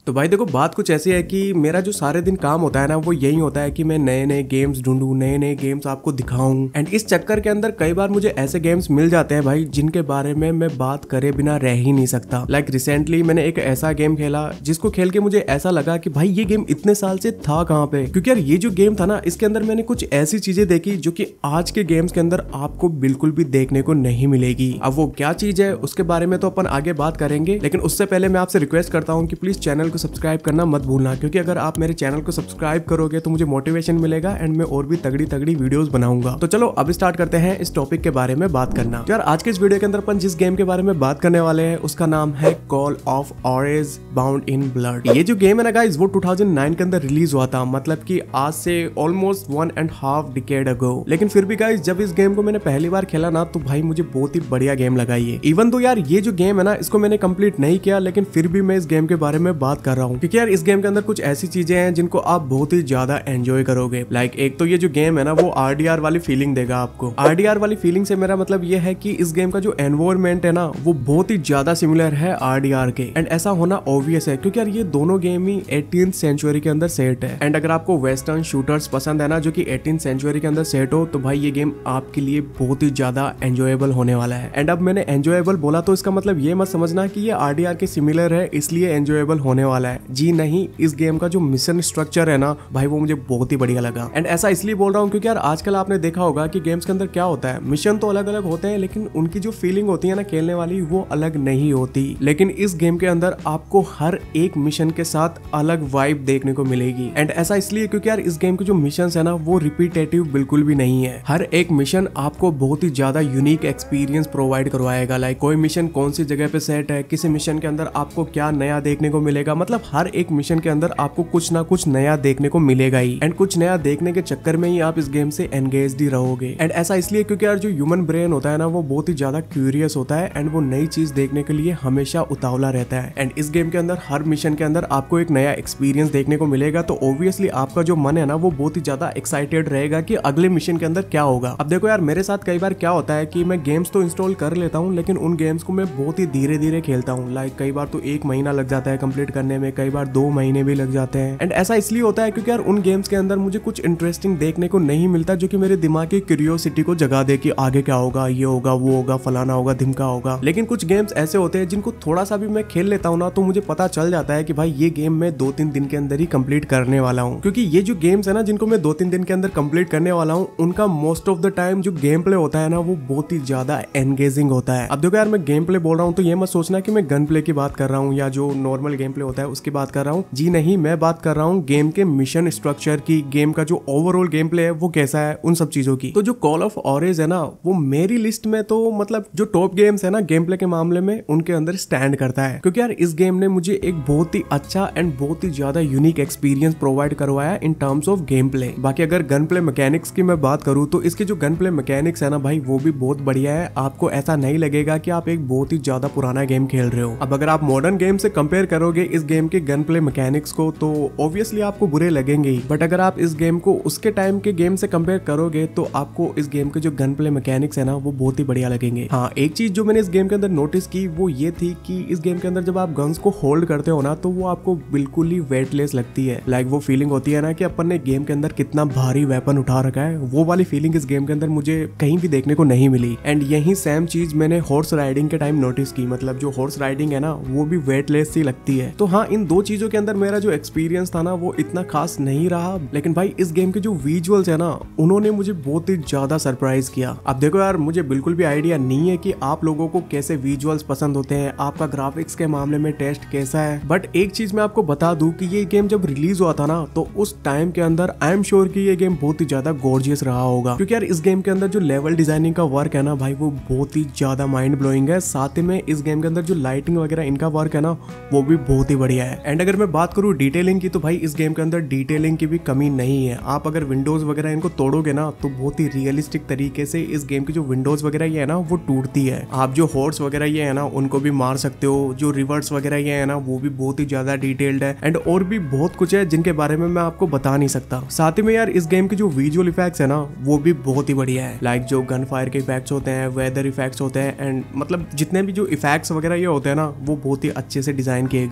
तो भाई देखो बात कुछ ऐसी है कि मेरा जो सारे दिन काम होता है ना वो यही होता है कि मैं नए नए गेम्स ढूंढूं, नए नए गेम्स आपको दिखाऊं। एंड इस चक्कर के अंदर कई बार मुझे ऐसे गेम्स मिल जाते हैं भाई जिनके बारे में मैं बात करे बिना रह ही नहीं सकता। लाइक रिसेंटली मैंने एक ऐसा गेम खेला जिसको खेल के मुझे ऐसा लगा कि भाई ये गेम इतने साल से था कहाँ पे, क्योंकि यार ये जो गेम था ना इसके अंदर मैंने कुछ ऐसी चीजें देखी जो कि आज के गेम्स के अंदर आपको बिल्कुल भी देखने को नहीं मिलेगी। अब वो क्या चीज है उसके बारे में तो अपन आगे बात करेंगे, लेकिन उससे पहले मैं आपसे रिक्वेस्ट करता हूँ कि प्लीज चैनल को सब्सक्राइब करना मत भूलना, क्योंकि अगर आप मेरे चैनल को सब्सक्राइब करोगे तो मुझे मोटिवेशन मिलेगा एंड मैं और भी तगड़ी तगड़ी वीडियोस बनाऊंगा। तो चलो अब स्टार्ट करते हैं इस टॉपिक के बारे में बात करना। तो यार आज के इस वीडियो के अंदर अपन जिस गेम के बारे में बात करने वाले हैं उसका नाम है Call of Orange Bound in Blood. ये जो गेम है ना गाइस वो 2009 के अंदर रिलीज हुआ था, मतलब कि आज से ऑलमोस्ट 1.5 डिकेड अगो। लेकिन फिर भी गाइस जब इस गेम को मैंने पहली बार खेला ना तो भाई मुझे बहुत ही बढ़िया गेम लगा ये। इवन तो यार ये जो गेम है ना इसको मैंने कंप्लीट नहीं किया, लेकिन फिर भी मैं इस गेम के बारे में बात कर रहा हूँ क्योंकि यार इस गेम के अंदर कुछ ऐसी चीजें हैं जिनको आप बहुत ही ज्यादा एंजॉय करोगे। लाइक एक तो ये जो गेम है ना वो आरडीआर वाली फीलिंग देगा आपको। आरडीआर वाली फीलिंग से मेरा मतलब ये है कि इस गेम का जो एनवायरनमेंट है ना वो बहुत ही ज्यादा सिमिलर है आरडीआर के। एंड ऐसा होना ऑब्वियस है क्योंकि यार ये दोनों गेम ही 18th सेंचुरी के अंदर सेट है। एंड अगर आपको वेस्टर्न शूटर्स पसंद है ना जो कि 18th सेंचुरी के अंदर सेट हो तो भाई ये गेम आपके लिए बहुत ही ज्यादा एंजॉयबल होने वाला है। एंड अब मैंने एंजॉयबल बोला तो इसका मतलब ये मत समझना कि ये आरडीआर के सिमिलर है इसलिए एंजॉयबल होने वाला है। जी नहीं, इस गेम का जो मिशन स्ट्रक्चर है ना भाई वो मुझे बहुत ही बढ़िया लगा। एंड ऐसा इसलिए बोल रहा हूँ क्योंकि यार आजकल आपने देखा होगा कि गेम्स के अंदर क्या होता है, मिशन तो अलग अलग होते हैं लेकिन उनकी जो फीलिंग होती है ना खेलने वाली वो अलग नहीं होती। लेकिन इस गेम के अंदर आपको हर एक मिशन के साथ अलग वाइब देखने को मिलेगी। एंड ऐसा इसलिए क्योंकि यार इस गेम के जो मिशन है ना वो रिपीटेटिव बिल्कुल भी नहीं है। हर एक मिशन आपको बहुत ही ज्यादा यूनिक एक्सपीरियंस प्रोवाइड करवाएगा। लाइक कोई मिशन कौन सी जगह पे सेट है, किसी मिशन के अंदर आपको क्या नया देखने को मिलेगा, मतलब हर एक मिशन के अंदर आपको कुछ ना कुछ नया देखने को मिलेगा ही। एंड कुछ नया देखने के चक्कर में ही आप इस गेम से एंगेज्ड ही रहोगे। एंड ऐसा इसलिए क्योंकि यार जो ह्यूमन ब्रेन होता है ना वो बहुत ही ज्यादा क्यूरियस होता है एंड वो नई चीज देखने के लिए हमेशा उतावला रहता है। एंड इस गेम के अंदर हर मिशन के अंदर आपको एक नया एक्सपीरियंस देखने को मिलेगा, तो ऑब्वियसली आपका जो मन है ना वो बहुत ही ज्यादा एक्साइटेड रहेगा कि अगले मिशन के अंदर क्या होगा। अब देखो यार मेरे साथ कई बार क्या होता है कि मैं गेम्स तो इंस्टॉल कर लेता हूँ लेकिन उन गेम्स को मैं बहुत ही धीरे धीरे खेलता हूँ। लाइक कई बार तो 1 महीना लग जाता है कंप्लीट करने में, कई बार 2 महीने भी लग जाते हैं। एंड ऐसा इसलिए होता है क्योंकि यार उन गेम्स के अंदर मुझे कुछ इंटरेस्टिंग देखने को नहीं मिलता जो कि मेरे दिमाग की क्यूरियोसिटी को जगा दे कि आगे क्या होगा, ये होगा, वो होगा, फलाना होगा, धिमका होगा। लेकिन कुछ गेम्स ऐसे होते हैं जिनको थोड़ा सा भी मैं खेल लेता हूँ ना तो मुझे पता चल जाता है कि भाई ये गेम मैं 2-3 दिन के अंदर ही कंप्लीट करने वाला हूँ। क्योंकि ये जो गेम्स है ना जिनको मैं 2-3 दिन के अंदर कंप्लीट करने वाला हूँ उनका मोस्ट ऑफ द टाइम जो गेम प्ले होता है ना वो बहुत ही ज्यादा एंगेजिंग होता है। अब देखो यार मैं गेम प्ले बोल रहा हूँ तो ये मत सोचना कि मैं गन प्ले की बात कर रहा हूँ या जो नॉर्मल गेम प्ले होता है उसकी बात कर रहा हूँ। जी नहीं, मैं बात कर रहा हूँ गेम के मिशन स्ट्रक्चर की, गेम का जो ओवरऑल गेम प्ले है वो कैसा है, उन सब चीजों की। तो जो कॉल ऑफ ऑरेंज है ना वो मेरी लिस्ट में तो मतलब जो टॉप गेम्स है ना गेम प्ले के मामले में उनके अंदर स्टैंड करता है, क्योंकि यार इस गेम ने मुझे एक बहुत ही अच्छा एंड बहुत ही ज्यादा यूनिक एक्सपीरियंस प्रोवाइड करवाया in terms of game play. बाकी अगर गन प्ले मैकेनिक्स की मैं बात करूँ तो इसकी जो गन प्ले मैकेनिक्स है ना भाई वो भी बहुत बढ़िया है। आपको ऐसा नहीं लगेगा कि आप एक बहुत ही ज्यादा पुराना गेम खेल रहे हो। अब अगर आप मॉडर्न गेम से कंपेयर करोगे इस गेम के गन प्ले मैकेनिक्स को तो ऑब्वियसली आपको बुरे लगेंगे ही, बट अगर आप इस गेम को उसके टाइम के गेम से कंपेयर करोगे तो आपको इस गेम के जो गन प्ले मैकेनिक्स है ना वो बहुत ही बढ़िया लगेंगे। हाँ, एक चीज जो मैंने इस गेम के अंदर नोटिस की वो ये थी कि इस गेम के अंदर जब आप गन्स को होल्ड करते हो ना तो वो आपको बिल्कुल ही वेटलेस लगती है। लाइक वो फीलिंग होती है ना कि अपन ने गेम के अंदर कितना भारी वेपन उठा रखा है, वो वाली फीलिंग इस गेम के अंदर मुझे कहीं भी देखने को नहीं मिली। एंड यही सेम चीज मैंने हॉर्स राइडिंग के टाइम नोटिस की, मतलब जो हॉर्स राइडिंग है ना वो भी वेटलेस सी लगती है। तो हाँ, इन दो चीजों के अंदर मेरा जो एक्सपीरियंस था ना वो इतना खास नहीं रहा, लेकिन भाई इस गेम के जो विजुअल्स है ना उन्होंने मुझे बहुत ही ज्यादा सरप्राइज किया। अब देखो यार मुझे बिल्कुल भी आइडिया नहीं है कि आप लोगों को कैसे विजुअल्स पसंद होते हैं, आपका ग्राफिक्स के मामले में टेस्ट कैसा है, बट एक चीज मैं आपको बता दूं कि ये गेम जब रिलीज हुआ था ना तो उस टाइम के अंदर आई एम श्योर कि ये गेम बहुत ही ज्यादा गॉर्जियस रहा होगा, क्योंकि यार इस गेम के अंदर जो लेवल डिजाइनिंग का वर्क है ना भाई वो बहुत ही ज्यादा माइंड ब्लोइंग है। साथ ही में इस गेम के अंदर जो लाइटिंग वगैरह इनका वर्क है ना वो भी बहुत ही बढ़िया है। एंड अगर मैं बात करूं डिटेलिंग की तो भाई इस गेम के अंदर डिटेलिंग की भी कमी नहीं है। आप अगर विंडोज वगैरह इनको तोड़ोगे ना तो बहुत ही रियलिस्टिक तरीके से इस गेम की जो विंडोज वगैरह ये है ना वो टूटती है। आप जो हॉर्स वगैरह ये है ना उनको भी मार सकते हो, जो रिवर्स वगैरह ये है ना वो भी बहुत ही ज्यादा डिटेल्ड है। एंड और भी बहुत कुछ है जिनके बारे में मैं आपको बता नहीं सकता। साथ ही में यार इस गेम के जो विजुअल इफेक्ट्स है ना वो भी बहुत ही बढ़िया है। लाइक जो गन फायर के इफेक्ट्स होते हैं, वेदर इफेक्ट्स होते हैं, एंड मतलब जितने भी जो इफेक्ट्स वगैरह ये होते हैं ना वो बहुत ही अच्छे से डिजाइन किए गए हैं। अब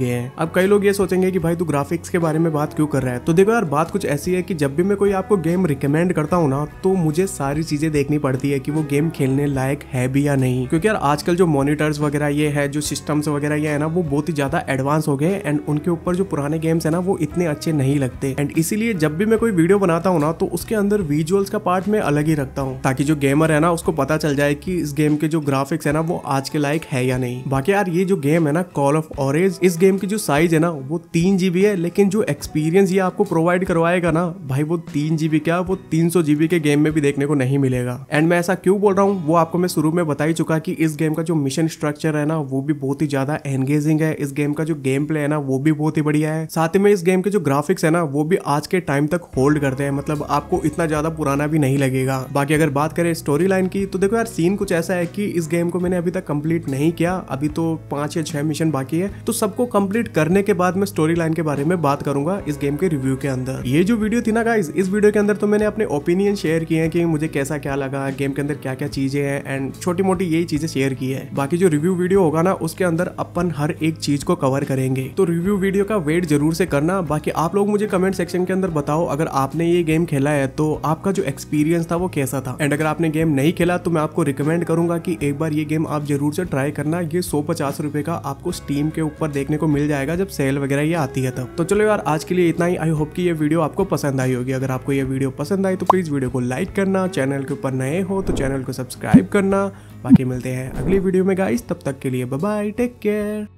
अब कई लोग ये सोचेंगे कि भाई तू ग्राफिक्स के बारे में बात क्यों कर रहा है। तो देखो यार, बात कुछ ऐसी है कि जब भी मैं कोई आपको गेम रिकमेंड करता हूँ ना, तो मुझे सारी चीजें देखनी पड़ती है कि वो गेम खेलने लायक है भी या नहीं। क्योंकि यार आजकल जो मॉनिटर्स वगैरह ये है, जो सिस्टम्स वगैरह ये है ना, वो बहुत ही ज्यादा एडवांस हो गए एंड उनके ऊपर जो पुराने गेम्स है ना वो इतने अच्छे नहीं लगते। एंड इसीलिए जब भी मैं कोई वीडियो बनाता हूँ ना, तो उसके अंदर विजुअल्स का पार्ट मैं अलग ही रखता हूँ, ताकि जो गेमर है ना उसको पता चल जाए कि इस गेम के जो ग्राफिक्स है ना वो आज के लायक है या नहीं। बाकी यार ये जो गेम है ना कॉल ऑफ ऑरेंज, इस गेम की जो साइज है ना वो 3 GB है, लेकिन जो एक्सपीरियंस ये आपको प्रोवाइड करवाएगा ना भाई, वो 3 GB क्या, वो 300 GB के गेम में भी देखने को नहीं मिलेगा। एंड मैं ऐसा क्यों बोल रहा हूँ वो आपको मैं शुरू में बता ही चुका कि इस गेम का जो मिशन स्ट्रक्चर है ना वो भी बहुत ही ज्यादा एंगेजिंग है। इस गेम का जो गेम प्ले है ना वो भी बहुत ही बढ़िया है। साथ ही में इस गेम के जो ग्राफिक्स है ना वो भी आज के टाइम तक होल्ड करते हैं, मतलब आपको इतना ज्यादा पुराना भी नहीं लगेगा। बाकी अगर बात करें स्टोरी लाइन की, तो देखो यार सीन कुछ ऐसा है कि इस गेम को मैंने अभी तक कंप्लीट नहीं किया, अभी तो 5 या 6 मिशन बाकी है। तो सबको कंप्लीट करने के बाद मैं स्टोरी लाइन के बारे में बात करूंगा इस गेम के रिव्यू के अंदर। ये जो वीडियो थी ना गाइस, इस वीडियो के अंदर तो मैंने अपने ओपिनियन शेयर किए हैं कि मुझे कैसा क्या लगा, गेम के अंदर क्या क्या चीजें हैं एंड छोटी मोटी यही चीजें शेयर की है। बाकी जो रिव्यू वीडियो होगा ना उसके अंदर अपन हर एक चीज को कवर करेंगे, तो रिव्यू वीडियो का वेट जरूर से करना। बाकी आप लोग मुझे कमेंट सेक्शन के अंदर बताओ अगर आपने ये गेम खेला है तो आपका जो एक्सपीरियंस था वो कैसा था। एंड अगर आपने गेम नहीं खेला तो मैं आपको रिकमेंड करूंगा कि एक बार ये गेम आप जरूर से ट्राई करना। ये 150 रुपए का आपको स्टीम के ऊपर देखने को मिल जाएगा जब सेल वगैरह ये आती है तब। तो चलो यार आज के लिए इतना ही। आई होप कि ये वीडियो आपको पसंद आई होगी। अगर आपको ये वीडियो पसंद आई तो प्लीज वीडियो को लाइक करना, चैनल के ऊपर नए हो तो चैनल को सब्सक्राइब करना। बाकी मिलते हैं अगली वीडियो में गाइस, तब तक के लिए बाय बाय, टेक केयर।